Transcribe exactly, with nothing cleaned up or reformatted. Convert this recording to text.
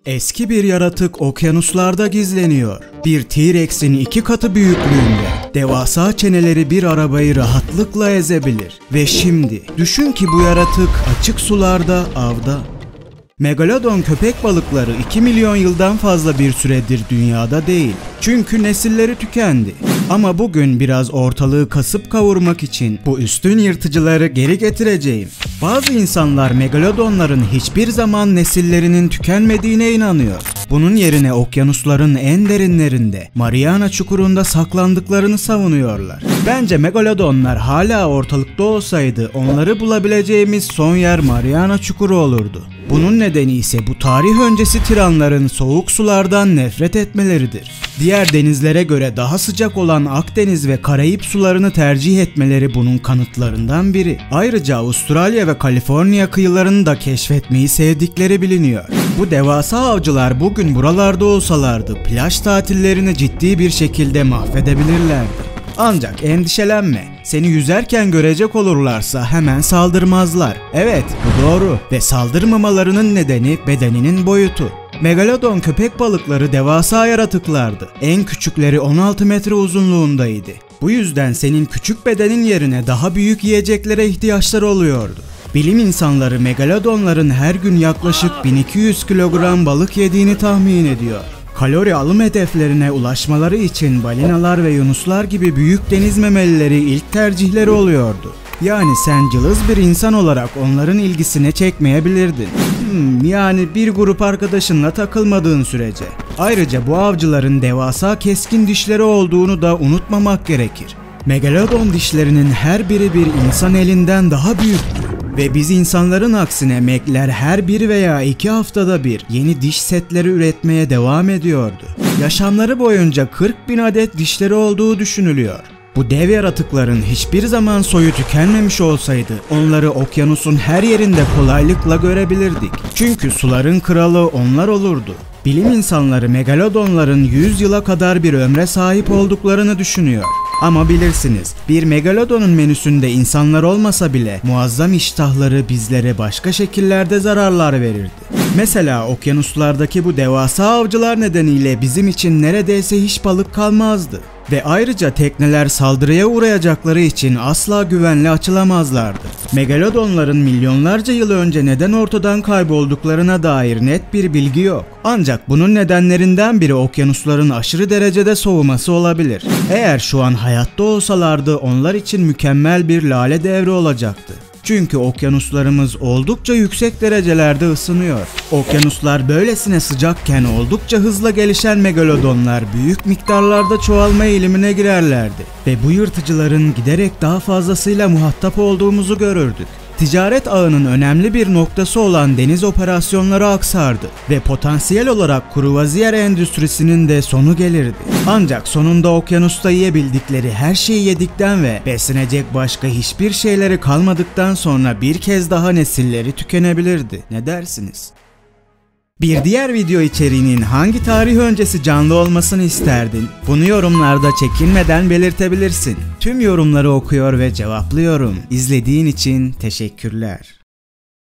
Eski bir yaratık okyanuslarda gizleniyor. Bir T-Rex'in iki katı büyüklüğünde. Devasa çeneleri bir arabayı rahatlıkla ezebilir. Ve şimdi düşün ki bu yaratık açık sularda avda. Megalodon köpek balıkları iki milyon yıldan fazla bir süredir dünyada değil. Çünkü nesilleri tükendi. Ama bugün biraz ortalığı kasıp kavurmak için bu üstün yırtıcıları geri getireceğim. Bazı insanlar megalodonların hiçbir zaman nesillerinin tükenmediğine inanıyor. Bunun yerine okyanusların en derinlerinde, Mariana Çukuru'nda saklandıklarını savunuyorlar. Bence megalodonlar hala ortalıkta olsaydı onları bulabileceğimiz son yer Mariana Çukuru olurdu. Bunun nedeni ise bu tarih öncesi tiranların soğuk sulardan nefret etmeleridir. Diğer denizlere göre daha sıcak olan Akdeniz ve Karayip sularını tercih etmeleri bunun kanıtlarından biri. Ayrıca Avustralya ve Kaliforniya kıyılarını da keşfetmeyi sevdikleri biliniyor. Bu devasa avcılar bugün buralarda olsalardı plaj tatillerini ciddi bir şekilde mahvedebilirlerdi. Ancak endişelenme, seni yüzerken görecek olurlarsa hemen saldırmazlar. Evet, bu doğru ve saldırmamalarının nedeni bedeninin boyutu. Megalodon köpek balıkları devasa yaratıklardı. En küçükleri on altı metre uzunluğundaydı. Bu yüzden senin küçük bedenin yerine daha büyük yiyeceklere ihtiyaçları oluyordu. Bilim insanları megalodonların her gün yaklaşık bin iki yüz kilogram balık yediğini tahmin ediyor. Kalori alım hedeflerine ulaşmaları için balinalar ve yunuslar gibi büyük deniz memelileri ilk tercihleri oluyordu. Yani sen cılız bir insan olarak onların ilgisini çekmeyebilirdin. Hmm, yani bir grup arkadaşınla takılmadığın sürece. Ayrıca bu avcıların devasa keskin dişleri olduğunu da unutmamak gerekir. Megalodon dişlerinin her biri bir insan elinden daha büyüktü. Ve biz insanların aksine megler her bir veya iki haftada bir yeni diş setleri üretmeye devam ediyordu. Yaşamları boyunca kırk bin adet dişleri olduğu düşünülüyor. Bu dev yaratıkların hiçbir zaman soyu tükenmemiş olsaydı onları okyanusun her yerinde kolaylıkla görebilirdik. Çünkü suların kralı onlar olurdu. Bilim insanları megalodonların yüz yıla kadar bir ömre sahip olduklarını düşünüyor. Ama bilirsiniz, bir megalodonun menüsünde insanlar olmasa bile muazzam iştahları bizlere başka şekillerde zararlar verirdi. Mesela okyanuslardaki bu devasa avcılar nedeniyle bizim için neredeyse hiç balık kalmazdı. Ve ayrıca tekneler saldırıya uğrayacakları için asla güvenli açılamazlardı. Megalodonların milyonlarca yıl önce neden ortadan kaybolduklarına dair net bir bilgi yok. Ancak bunun nedenlerinden biri okyanusların aşırı derecede soğuması olabilir. Eğer şu an hayatta olsalardı onlar için mükemmel bir lale devri olacaktı. Çünkü okyanuslarımız oldukça yüksek derecelerde ısınıyor. Okyanuslar böylesine sıcakken oldukça hızla gelişen megalodonlar büyük miktarlarda çoğalma eğilimine girerlerdi. Ve bu yırtıcıların giderek daha fazlasıyla muhatap olduğumuzu görürdük. Ticaret ağının önemli bir noktası olan deniz operasyonları aksardı ve potansiyel olarak kruvaziyer endüstrisinin de sonu gelirdi. Ancak sonunda okyanusta yiyebildikleri her şeyi yedikten ve beslenecek başka hiçbir şeyleri kalmadıktan sonra bir kez daha nesilleri tükenebilirdi. Ne dersiniz? Bir diğer video içeriğinin hangi tarih öncesi canlı olmasını isterdin? Bunu yorumlarda çekinmeden belirtebilirsin. Tüm yorumları okuyor ve cevaplıyorum. İzlediğin için teşekkürler.